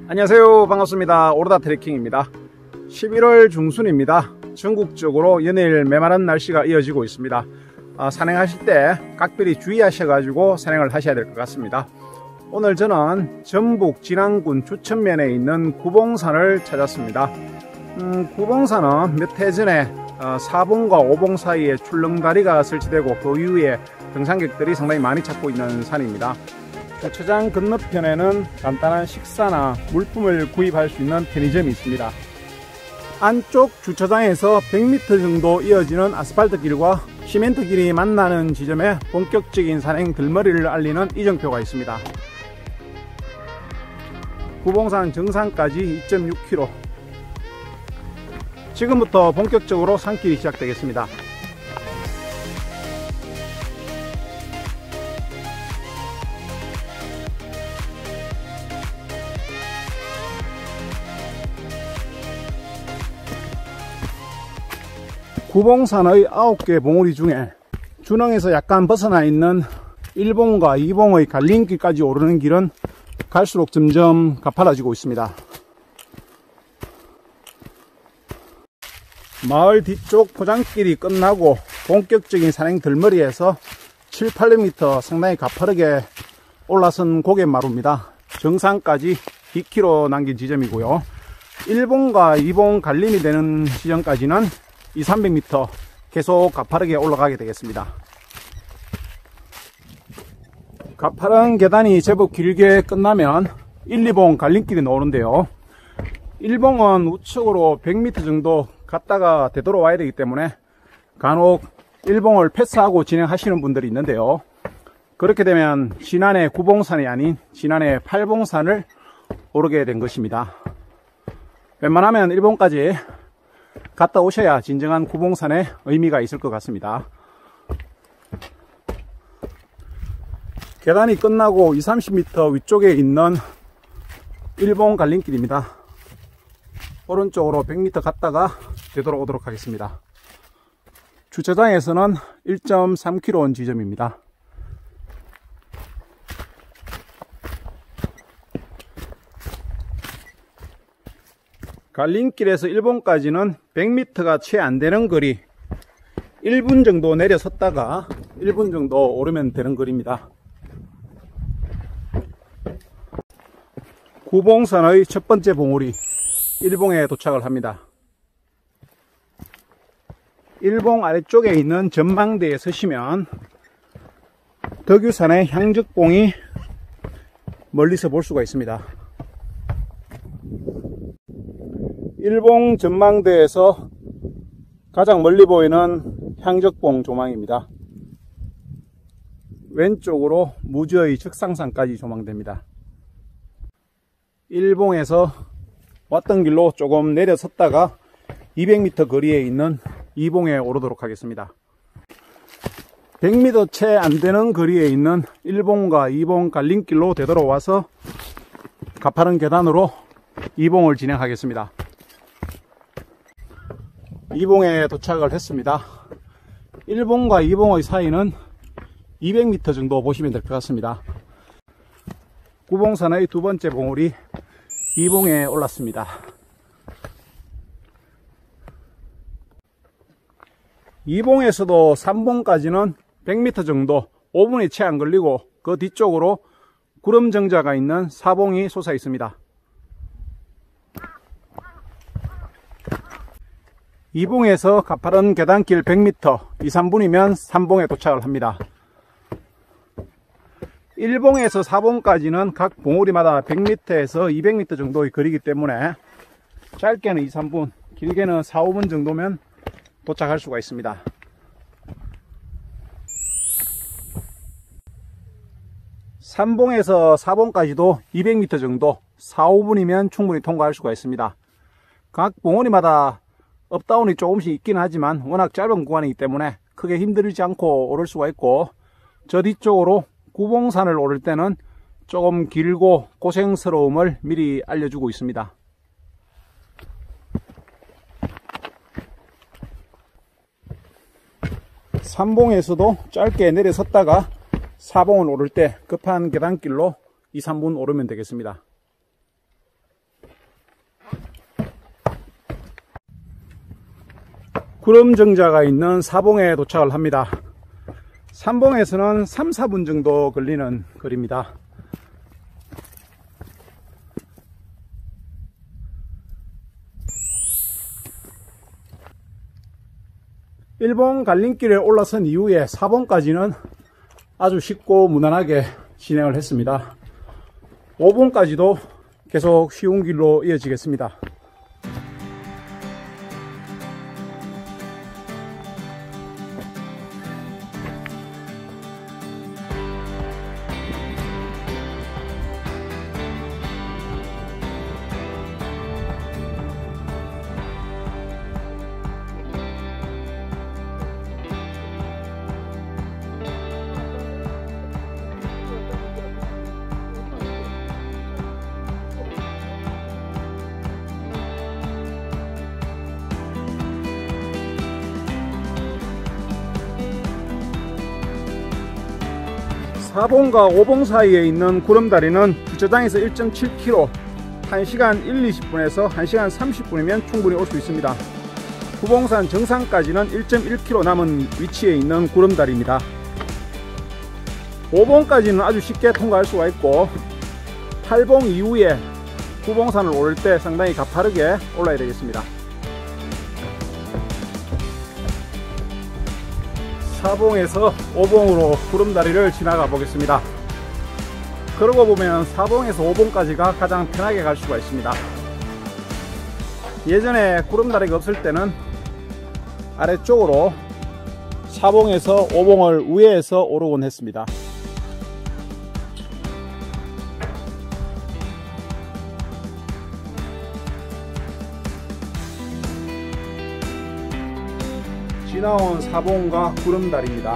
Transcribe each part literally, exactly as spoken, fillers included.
안녕하세요, 반갑습니다. 오르다 트레킹입니다. 십일월 중순입니다. 전국적으로 연일 메마른 날씨가 이어지고 있습니다. 아, 산행하실 때 각별히 주의하셔가지고 산행을 하셔야 될 것 같습니다. 오늘 저는 전북 진안군 주천면에 있는 구봉산을 찾았습니다. 음, 구봉산은 몇 해 전에 어, 사봉과 오봉 사이에 출렁다리가 설치되고 그 이후에 등산객들이 상당히 많이 찾고 있는 산입니다. 주차장 건너편에는 간단한 식사나 물품을 구입할 수 있는 편의점이 있습니다. 안쪽 주차장에서 백 미터 정도 이어지는 아스팔트 길과 시멘트 길이 만나는 지점에 본격적인 산행 들머리를 알리는 이정표가 있습니다. 구봉산 정상까지 이 점 육 킬로미터. 지금부터 본격적으로 산길이 시작되겠습니다. 구봉산의 아홉 개 봉우리 중에 준흥에서 약간 벗어나 있는 일 봉과 이 봉의 갈림길까지 오르는 길은 갈수록 점점 가파라지고 있습니다. 마을 뒤쪽 포장길이 끝나고 본격적인 산행 들머리에서 칠, 팔백 미터 상당히 가파르게 올라선 고갯마루입니다. 정상까지 이 킬로미터 남긴 지점이고요. 일 봉과 이 봉 갈림이 되는 지점까지는 이, 삼백 미터 계속 가파르게 올라가게 되겠습니다. 가파른 계단이 제법 길게 끝나면 일, 이 봉 갈림길이 나오는데요. 일 봉은 우측으로 백 미터 정도 갔다가 되돌아와야 되기 때문에 간혹 일 봉을 패스하고 진행하시는 분들이 있는데요. 그렇게 되면 지난해 구봉산이 아닌 지난해 팔봉산을 오르게 된 것입니다. 웬만하면 일 봉까지 갔다 오셔야 진정한 구봉산의 의미가 있을 것 같습니다. 계단이 끝나고 이, 삼십 미터 위쪽에 있는 일 봉 갈림길입니다. 오른쪽으로 백 미터 갔다가 되돌아오도록 하겠습니다. 주차장에서는 일 점 삼 킬로미터 온 지점입니다. 갈림길에서 일 봉까지는 백 미터가 채 안 되는 거리, 일 분 정도 내려섰다가 일 분 정도 오르면 되는 거리입니다. 구봉산의 첫 번째 봉우리 일 봉에 도착을 합니다. 일 봉 아래쪽에 있는 전망대에 서시면 덕유산의 향적봉이 멀리서 볼 수가 있습니다. 일 봉 전망대에서 가장 멀리 보이는 향적봉 조망입니다. 왼쪽으로 무주의 적상산까지 조망됩니다. 일 봉에서 왔던 길로 조금 내려섰다가 이백 미터 거리에 있는 이 봉에 오르도록 하겠습니다. 백 미터 채 안되는 거리에 있는 일 봉과 이 봉 갈림길로 되돌아와서 가파른 계단으로 이 봉을 진행하겠습니다. 이 봉에 도착을 했습니다. 일 봉과 이 봉의 사이는 이백 미터 정도 보시면 될 것 같습니다. 구봉산의 두 번째 봉우리 이 봉에 올랐습니다. 이 봉에서도 삼 봉까지는 백 미터 정도 오 분이 채 안 걸리고 그 뒤쪽으로 구름 정자가 있는 사 봉이 솟아 있습니다. 이 봉에서 가파른 계단길 백 미터 이, 삼 분이면 삼 봉에 도착을 합니다. 일 봉에서 사 봉까지는 각 봉우리마다 백 미터에서 이백 미터 정도의 거리이기 때문에 짧게는 이, 삼 분, 길게는 사, 오 분 정도면 도착할 수가 있습니다. 삼 봉에서 사 봉까지도 이백 미터 정도, 사, 오 분이면 충분히 통과할 수가 있습니다. 각 봉우리마다 업다운이 조금씩 있긴 하지만 워낙 짧은 구간이기 때문에 크게 힘들지 않고 오를 수가 있고, 저 뒤쪽으로 구봉산을 오를 때는 조금 길고 고생스러움을 미리 알려주고 있습니다. 삼 봉에서도 짧게 내려섰다가 사 봉을 오를 때 급한 계단길로 이, 삼 분 오르면 되겠습니다. 구름 정자가 있는 사봉에 도착을 합니다. 삼봉에서는 삼, 사 분 정도 걸리는 거리입니다. 일 봉 갈림길에 올라선 이후에 사 봉까지는 아주 쉽고 무난하게 진행을 했습니다. 오 봉까지도 계속 쉬운 길로 이어지겠습니다. 사 봉과 오 봉 사이에 있는 구름다리는 주차장에서 일 점 칠 킬로미터, 한 시간 일, 이십 분에서 한 시간 삼십 분이면 충분히 올 수 있습니다. 구봉산 정상까지는 일 점 일 킬로미터 남은 위치에 있는 구름다리입니다. 오 봉까지는 아주 쉽게 통과할 수가 있고, 팔 봉 이후에 구봉산을 오를 때 상당히 가파르게 올라야 되겠습니다. 사 봉에서 오 봉으로 구름다리를 지나가 보겠습니다. 그러고 보면 사 봉에서 오 봉까지가 가장 편하게 갈 수가 있습니다. 예전에 구름다리가 없을 때는 아래쪽으로 사 봉에서 오 봉을 위에서 오르곤 했습니다. 지나온 사 봉과 구름다리입니다.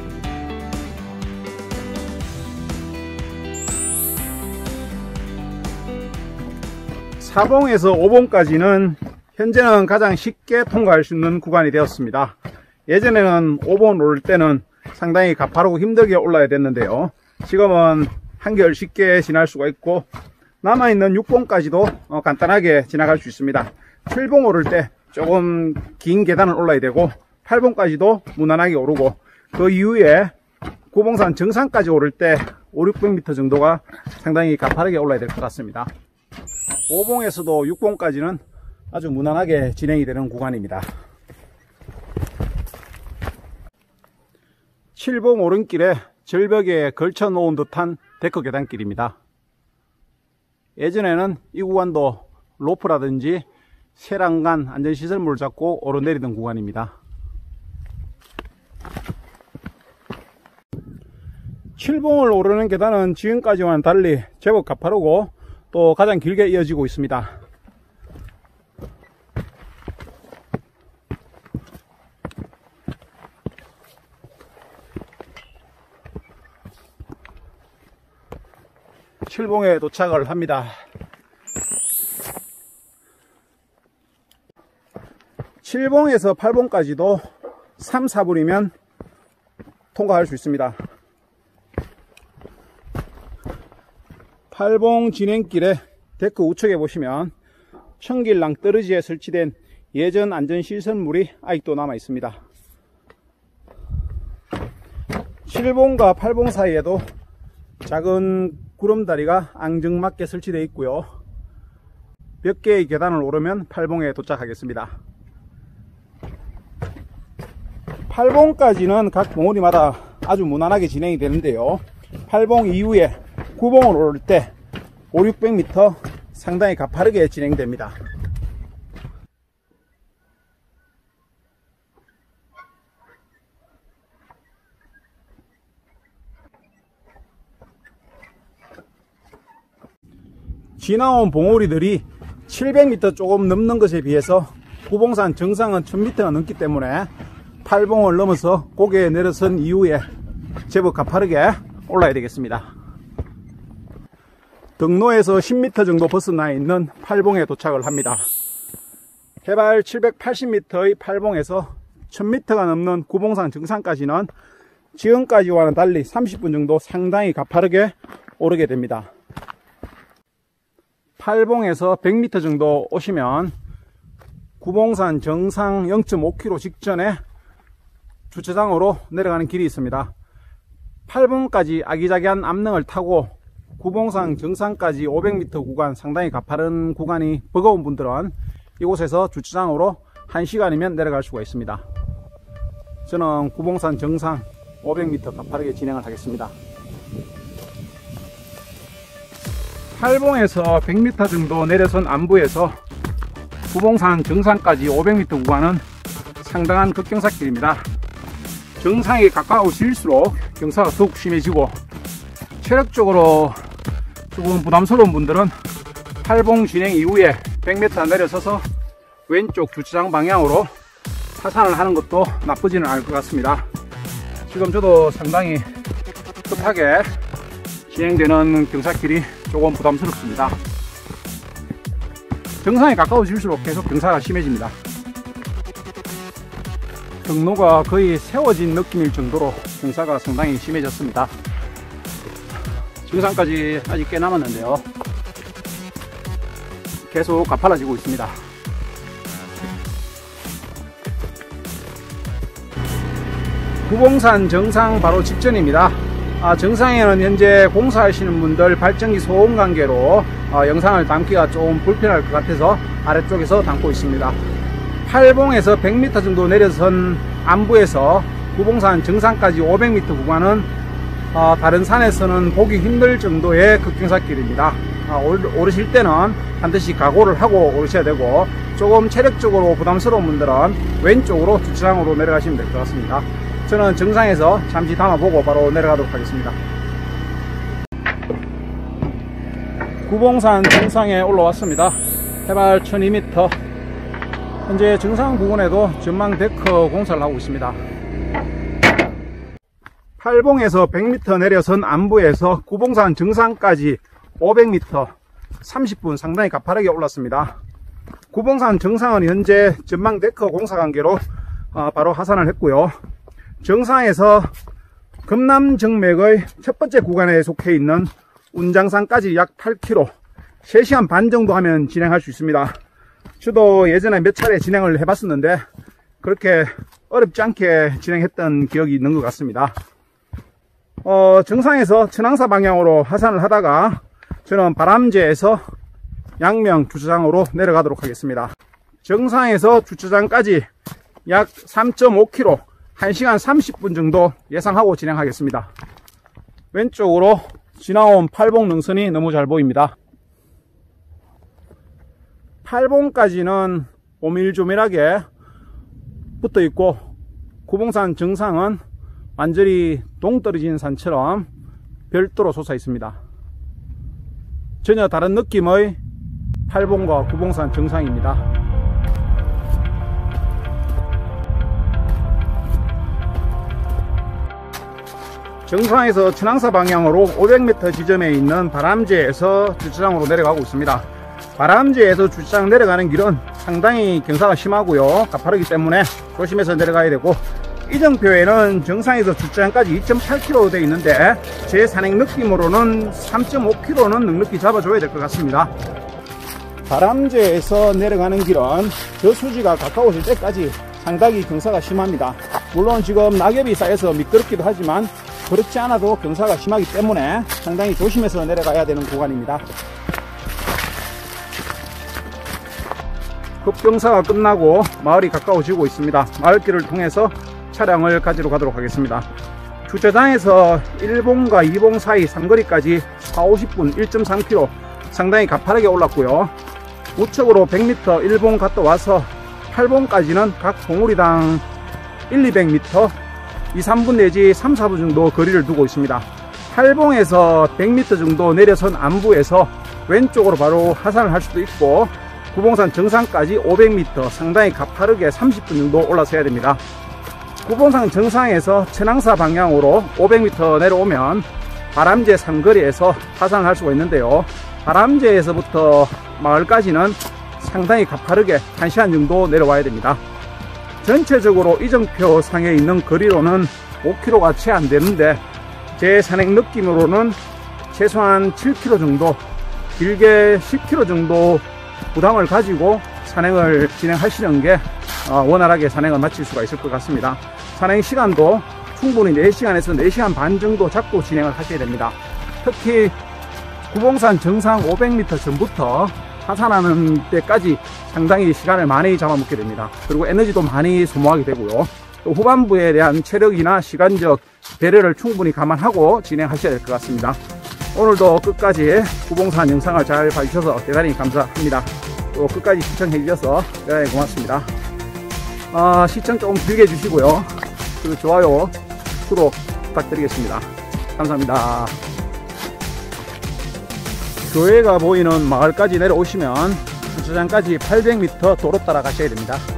사 봉에서 오 봉까지는 현재는 가장 쉽게 통과할 수 있는 구간이 되었습니다. 예전에는 오 봉 오를 때는 상당히 가파르고 힘들게 올라야 됐는데요. 지금은 한결 쉽게 지날 수가 있고, 남아있는 육 봉까지도 간단하게 지나갈 수 있습니다. 칠 봉 오를 때 조금 긴 계단을 올라야 되고, 팔 봉까지도 무난하게 오르고, 그 이후에 구봉산 정상까지 오를 때 오백, 육백 미터 정도가 상당히 가파르게 올라야 될 것 같습니다. 오 봉에서도 육 봉까지는 아주 무난하게 진행이 되는 구간입니다. 칠 봉 오른길에 절벽에 걸쳐 놓은 듯한 데크 계단길입니다. 예전에는 이 구간도 로프라든지 세란간 안전시설물을 잡고 오르내리던 구간입니다. 칠 봉을 오르는 계단은 지금까지와는 달리 제법 가파르고 또 가장 길게 이어지고 있습니다. 칠 봉에 도착을 합니다. 칠 봉에서 팔 봉까지도 삼, 사 분이면 통과할 수 있습니다. 팔 봉 진행길에 데크 우측에 보시면 청길 낭떠러지에 설치된 예전 안전시설물이 아직도 남아 있습니다. 칠 봉과 팔 봉 사이에도 작은 구름다리가 앙증맞게 설치되어 있고요. 몇 개의 계단을 오르면 팔 봉에 도착하겠습니다. 팔 봉까지는 각 봉우리마다 아주 무난하게 진행이 되는데요. 팔 봉 이후에 구 봉을 오를 때 오백, 육백 미터 상당히 가파르게 진행됩니다. 지나온 봉우리들이 칠백 미터 조금 넘는 것에 비해서 구봉산 정상은 천 미터가 넘기 때문에 팔 봉을 넘어서 고개에 내려선 이후에 제법 가파르게 올라야 되겠습니다. 등로에서 십 미터 정도 벗어나 있는 팔 봉에 도착을 합니다. 해발 칠백팔십 미터의 팔 봉에서 천 미터가 넘는 구봉산 정상까지는 지금까지와는 달리 삼십 분 정도 상당히 가파르게 오르게 됩니다. 팔 봉에서 백 미터 정도 오시면 구봉산 정상 영 점 오 킬로미터 직전에 주차장으로 내려가는 길이 있습니다. 팔 번까지 아기자기한 암릉을 타고 구봉산 정상까지 오백 미터 구간, 상당히 가파른 구간이 버거운 분들은 이곳에서 주차장으로 한 시간이면 내려갈 수가 있습니다. 저는 구봉산 정상 오백 미터 가파르게 진행을 하겠습니다. 팔봉에서 백 미터 정도 내려선 안부에서 구봉산 정상까지 오백 미터 구간은 상당한 급경사길입니다. 정상에 가까워질수록 경사가 더욱 심해지고 체력적으로 조금 부담스러운 분들은 팔봉 진행 이후에 백 미터 내려서서 왼쪽 주차장 방향으로 하산을 하는 것도 나쁘지는 않을 것 같습니다. 지금 저도 상당히 급하게 진행되는 경사길이 조금 부담스럽습니다. 정상에 가까워질수록 계속 경사가 심해집니다. 경로가 거의 세워진 느낌일 정도로 경사가 상당히 심해졌습니다. 정상까지 아직 꽤 남았는데요, 계속 가팔라지고 있습니다. 구봉산 정상 바로 직전입니다. 아, 정상에는 현재 공사하시는 분들 발전기 소음 관계로 어, 영상을 담기가 좀 불편할 것 같아서 아래쪽에서 담고 있습니다. 팔봉에서 백 미터 정도 내려선 안부에서 구봉산 정상까지 오백 미터 구간은 어, 다른 산에서는 보기 힘들 정도의 급경사길입니다. 아, 오르실 때는 반드시 각오를 하고 오르셔야 되고, 조금 체력적으로 부담스러운 분들은 왼쪽으로 주차장으로 내려가시면 될 것 같습니다. 저는 정상에서 잠시 담아보고 바로 내려가도록 하겠습니다. 구봉산 정상에 올라왔습니다. 해발 천이 미터. 현재 정상 부근에도 전망 데크 공사를 하고 있습니다. 팔봉에서 백 미터 내려선 안부에서 구봉산 정상까지 오백 미터, 삼십 분 상당히 가파르게 올랐습니다. 구봉산 정상은 현재 전망 데크 공사 관계로 바로 하산을 했고요. 정상에서 금남정맥의 첫 번째 구간에 속해 있는 운장산까지 약 팔 킬로미터, 세 시간 반 정도 하면 진행할 수 있습니다. 저도 예전에 몇 차례 진행을 해봤었는데 그렇게 어렵지 않게 진행했던 기억이 있는 것 같습니다. 어, 정상에서 천왕사 방향으로 하산을 하다가 저는 바람제에서 양명 주차장으로 내려가도록 하겠습니다. 정상에서 주차장까지 약 삼 점 오 킬로미터, 한 시간 삼십 분 정도 예상하고 진행하겠습니다. 왼쪽으로 지나온 팔봉 능선이 너무 잘 보입니다. 팔봉까지는 오밀조밀하게 붙어 있고, 구봉산 정상은 완전히 동떨어진 산처럼 별도로 솟아 있습니다. 전혀 다른 느낌의 팔봉과 구봉산 정상입니다. 정상에서 천왕사 방향으로 오백 미터 지점에 있는 바람제에서 주차장으로 내려가고 있습니다. 바람제에서 주차장 내려가는 길은 상당히 경사가 심하고요, 가파르기 때문에 조심해서 내려가야 되고, 이정표에는 정상에서 주차장까지 이 점 팔 킬로미터 되어 있는데 제 산행 느낌으로는 삼 점 오 킬로미터는 넉넉히 잡아줘야 될 것 같습니다. 바람제에서 내려가는 길은 저수지가 가까워질 때까지 상당히 경사가 심합니다. 물론 지금 낙엽이 쌓여서 미끄럽기도 하지만 그렇지 않아도 경사가 심하기 때문에 상당히 조심해서 내려가야 되는 구간입니다. 급경사가 끝나고 마을이 가까워지고 있습니다. 마을길을 통해서 차량을 가지러 가도록 하겠습니다. 주차장에서 일 봉과 이 봉 사이 삼거리까지 사, 오십 분, 일 점 삼 킬로미터 상당히 가파르게 올랐고요. 우측으로 백 미터 일 봉 갔다 와서 팔 봉까지는 각 봉우리당 일, 이백 미터, 이, 삼 분 내지 삼, 사 분 정도 거리를 두고 있습니다. 팔 봉에서 백 미터 정도 내려선 안부에서 왼쪽으로 바로 하산을 할 수도 있고, 구봉산 정상까지 오백 미터 상당히 가파르게 삼십 분 정도 올라서야 됩니다. 구봉산 정상에서 천왕사 방향으로 오백 미터 내려오면 바람제 삼거리에서 하산을 할 수가 있는데요, 바람제에서부터 마을까지는 상당히 가파르게 한 시간 정도 내려와야 됩니다. 전체적으로 이정표 상에 있는 거리로는 오 킬로미터가 채 안 되는데 제 산행 느낌으로는 최소한 칠 킬로미터 정도, 길게 십 킬로미터 정도 부담을 가지고 산행을 진행하시는 게 원활하게 산행을 마칠 수가 있을 것 같습니다. 산행 시간도 충분히 네 시간에서 네 시간 반 정도 잡고 진행을 하셔야 됩니다. 특히 구봉산 정상 오백 미터 전부터 하산하는 때까지 상당히 시간을 많이 잡아먹게 됩니다. 그리고 에너지도 많이 소모하게 되고요. 또 후반부에 대한 체력이나 시간적 배려를 충분히 감안하고 진행하셔야 될 것 같습니다. 오늘도 끝까지 구봉산 영상을 잘 봐주셔서 대단히 감사합니다. 또 끝까지 시청해 주셔서 대단히 고맙습니다. 아, 시청 조금 길게 해주시고요. 그리고 좋아요, 구독 부탁드리겠습니다. 감사합니다. 교회가 보이는 마을까지 내려오시면 주차장까지 팔백 미터 도로 따라 가셔야 됩니다.